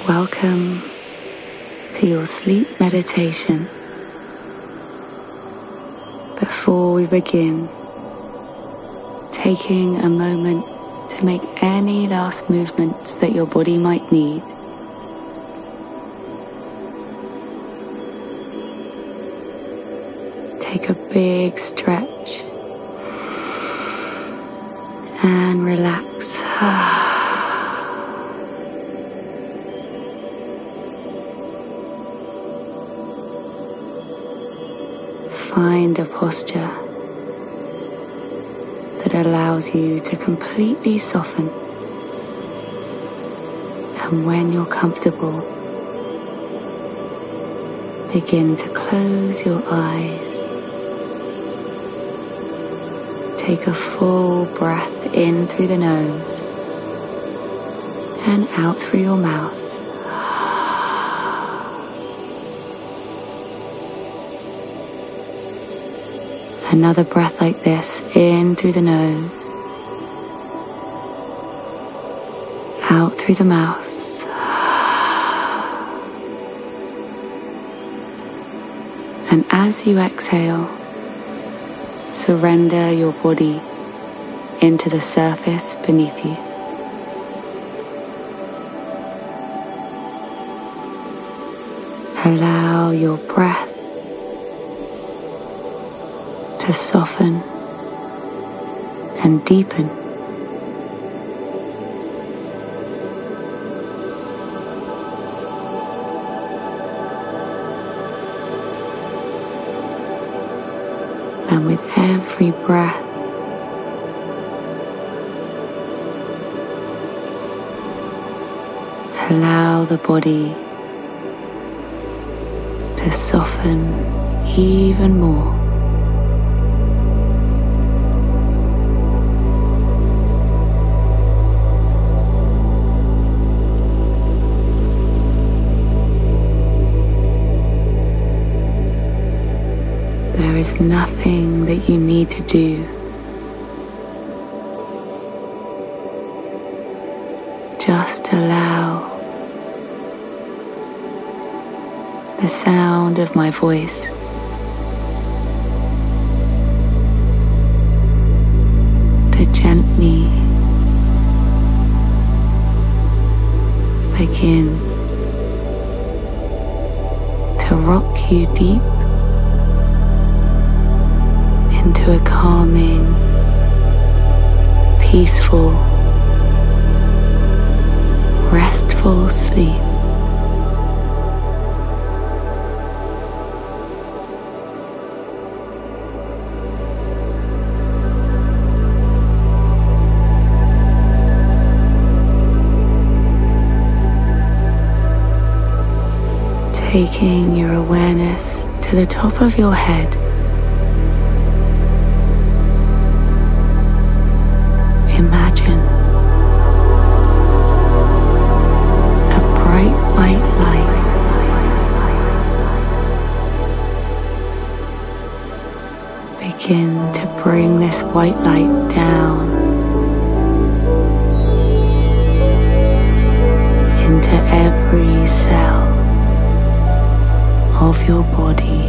Welcome to your sleep meditation. Before we begin, taking a moment to make any last movements that your body might need. Take a big stretch and relax. Find a posture that allows you to completely soften, and when you're comfortable, begin to close your eyes. Take a full breath in through the nose and out through your mouth. Another breath like this, in through the nose, out through the mouth. And as you exhale, surrender your body into the surface beneath you. Allow your breath to soften and deepen. And with every breath, allow the body to soften even more. There is nothing that you need to do. Just allow the sound of my voice to gently begin to rock you deep into a calming, peaceful, restful sleep. Taking your awareness to the top of your head, imagine a bright white light begin to bring this white light down into every cell of your body.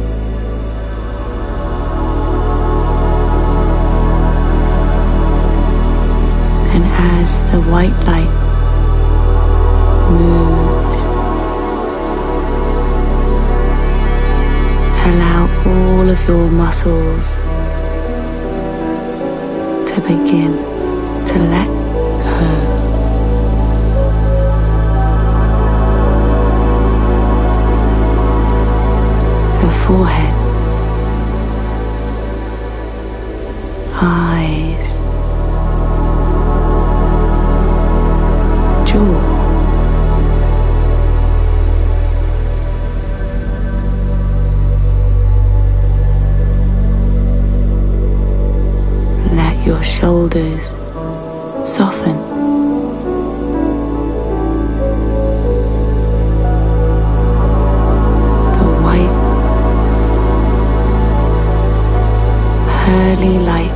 And as the white light moves, allow all of your muscles to begin to let go. The forehead, eyes, jaw, let your shoulders soften. The white, pearly light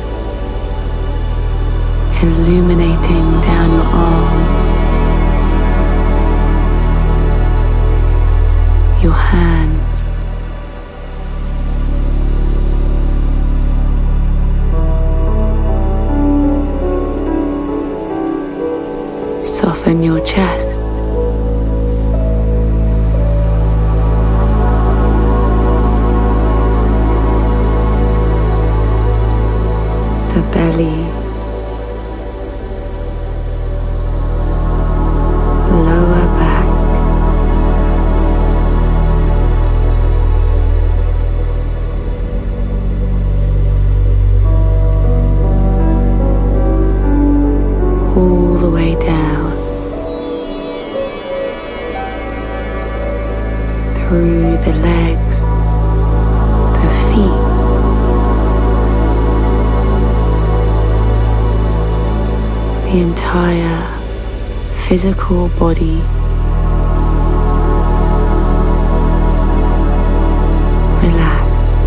illuminating down your arms your hands. Soften your chest. The belly. Lower back. All the way down through the legs, the feet, the entire physical body. Relax.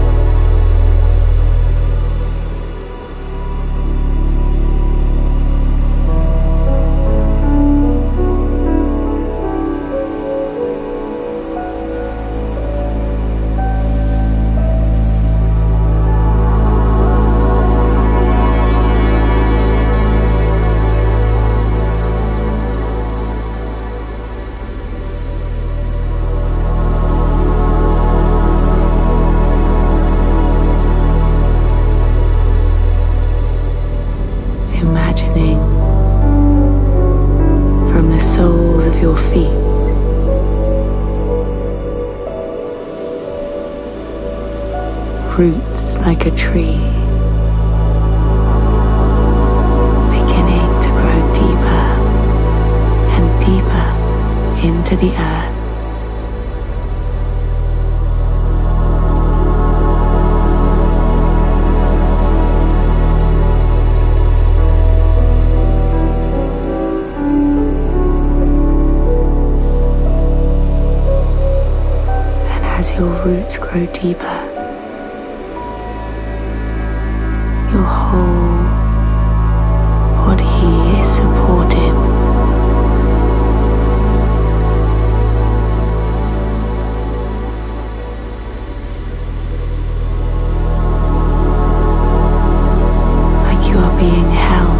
Imagining from the soles of your feet roots like a tree, beginning to grow deeper and deeper into the earth. As your roots grow deeper, your whole body is supported. Like you are being held.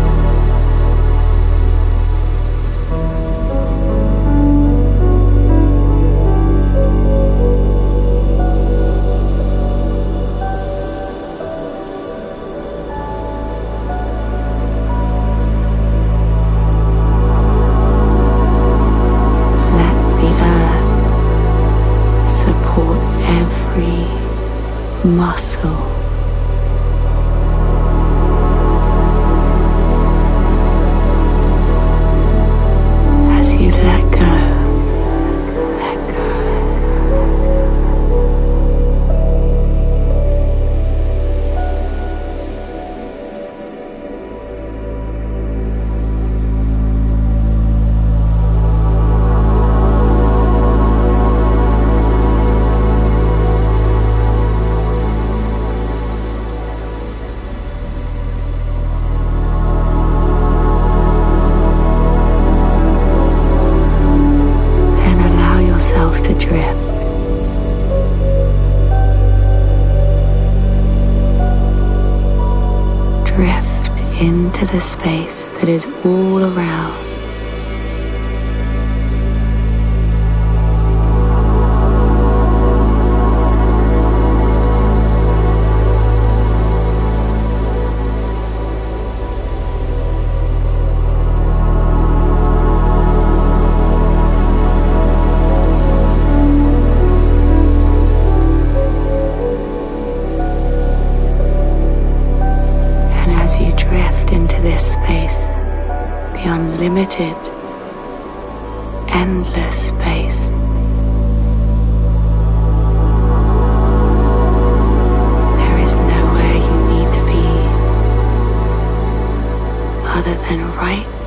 Muscle. As you let go, let go. To drift. Drift into the space that is all around. This space, the unlimited, endless space. There is nowhere you need to be other than right